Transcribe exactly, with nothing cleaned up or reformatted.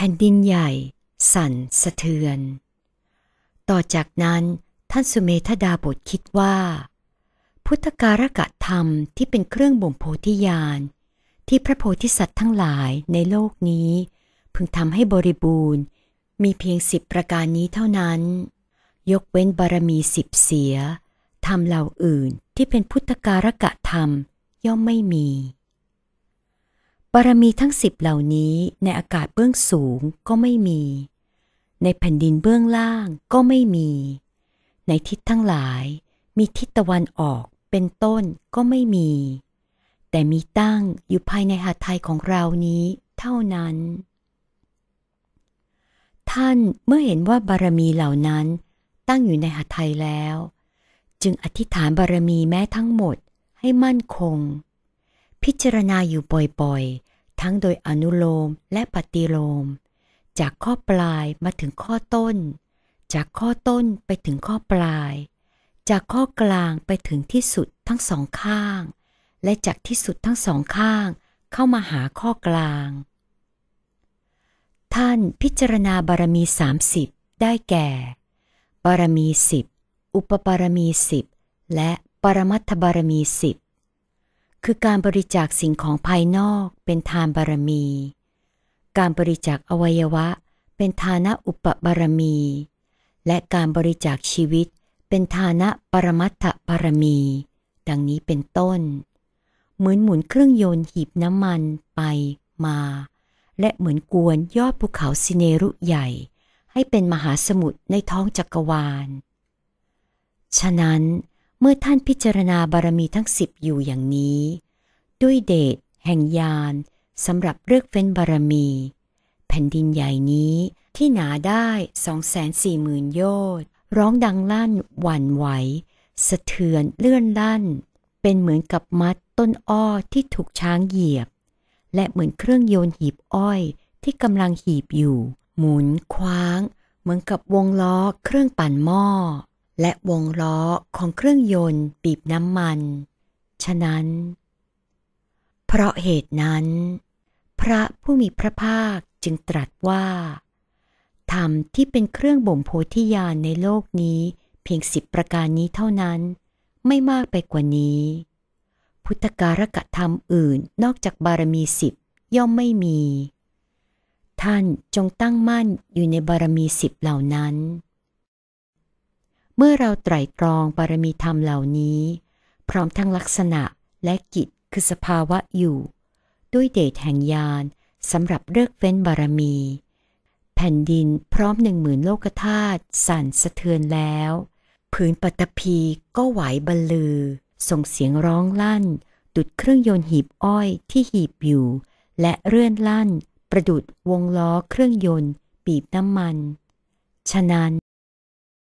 ผ่นดินใหญ่สั่นสะเทือนต่อจากนั้นท่านสุเมธดาบทคิดว่าพุทธการกธรรมที่เป็นเครื่องบ่มโพธิญาณที่พระโพธิสัตว์ทั้งหลายในโลกนี้พึงทำให้บริบูรณ์มีเพียงสิบประการนี้เท่านั้นยกเว้นบารมีสิบเสียธรรมเหล่าอื่นที่เป็นพุทธการกธรรมย่อมไม่มีบารมีทั้งสิบเหล่านี้ในอากาศเบื้องสูงก็ไม่มีในแผ่นดินเบื้องล่างก็ไม่มีในทิศทั้งหลายมีทิศตะวันออกเป็นต้นก็ไม่มีแต่มีตั้งอยู่ภายในหทัยของเรานี้เท่านั้นท่านเมื่อเห็นว่าบารมีเหล่านั้นตั้งอยู่ในหทัยแล้วจึงอธิษฐานบารมีแม้ทั้งหมดให้มั่นคงพิจารณาอยู่บ่อยๆทั้งโดยอนุโลมและปฏิโลมจากข้อปลายมาถึงข้อต้นจากข้อต้นไปถึงข้อปลายจากข้อกลางไปถึงที่สุดทั้งสองข้างและจากที่สุดทั้งสองข้างเข้ามาหาข้อกลางท่านพิจารณาบารมีสามสิบได้แก่บารมีสิบอุปบารมีสิบและปรมัตถบารมีสิบคือการบริจาคสิ่งของภายนอกเป็นทานบารมีการบริจาคอวัยวะเป็นทานะอุปบารมีและการบริจาคชีวิตเป็นทานะปรมัตถบารมีดังนี้เป็นต้นเหมือนหมุนเครื่องยนต์หีบน้ำมันไปมาและเหมือนกวนยอดภูเขาสิเนรุใหญ่ให้เป็นมหาสมุทรในท้องจักรวาลฉะนั้นเมื่อท่านพิจารณาบารมีทั้งสิบอยู่อย่างนี้ด้วยเดชแห่งญาณสำหรับเลือกเฟ้นบารมีแผ่นดินใหญ่นี้ที่หนาได้สองแสนสี่หมื่นโยชน์ร้องดังลั่นหวั่นไหวสะเทือนเลื่อนลั่นเป็นเหมือนกับมัดต้นอ้อที่ถูกช้างเหยียบและเหมือนเครื่องโยนหีบอ้อยที่กำลังหีบอยู่หมุนคว้างเหมือนกับวงล้อเครื่องปั่นหม้อและวงล้อของเครื่องยนต์บีบน้ำมันฉะนั้นเพราะเหตุนั้นพระผู้มีพระภาคจึงตรัสว่าธรรมที่เป็นเครื่องบ่มโพธิญาณในโลกนี้เพียงสิบประการนี้เท่านั้นไม่มากไปกว่านี้พุทธการกธรรมอื่นนอกจากบารมีสิบย่อมไม่มีท่านจงตั้งมั่นอยู่ในบารมีสิบเหล่านั้นเมื่อเราไตร่ตรองบารมีธรรมเหล่านี้พร้อมทั้งลักษณะและกิจคือสภาวะอยู่ด้วยเดชแห่งญาณสำหรับเลือกเฟ้นบารมีแผ่นดินพร้อมหนึ่งหมื่นโลกธาตุสั่นสะเทือนแล้วผืนปฐพีก็ไหวบรรลือส่งเสียงร้องลั่นดุจเครื่องยนต์หีบอ้อยที่หีบอยู่และเลื่อนลั่นประดุจวงล้อเครื่องยนต์บีบน้ำมันฉะนั้น